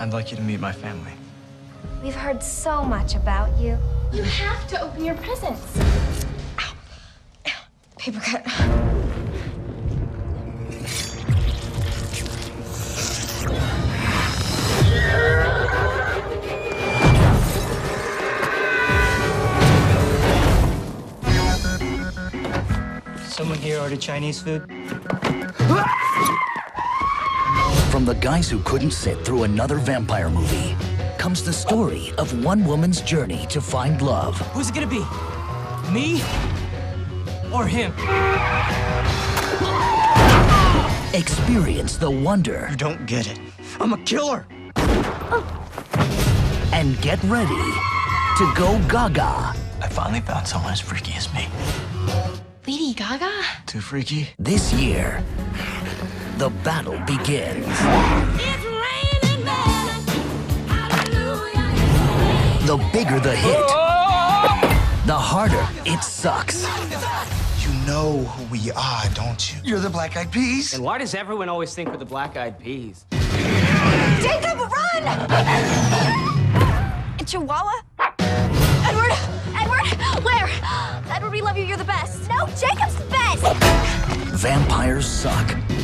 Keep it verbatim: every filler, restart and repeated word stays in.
I'd like you to meet my family. We've heard so much about you. You have to open your presents. Ow. Ow. Paper cut. Someone here order Chinese food? From the guys who couldn't sit through another vampire movie comes the story of one woman's journey to find love. Who's it gonna be? Me? Or him? Experience the wonder. You don't get it. I'm a killer. And get ready to go gaga. I finally found someone as freaky as me. Lady Gaga? Too freaky? This year, the battle begins. It's raining men. Hallelujah. The bigger the hit, the harder it sucks. You know who we are, don't you? You're the Black Eyed Peas. And why does everyone always think we're the Black Eyed Peas? Jacob, run! A chihuahua? Edward! Edward! Where? Edward, we love you. You're the best. No, Jacob's the best! Vampires suck.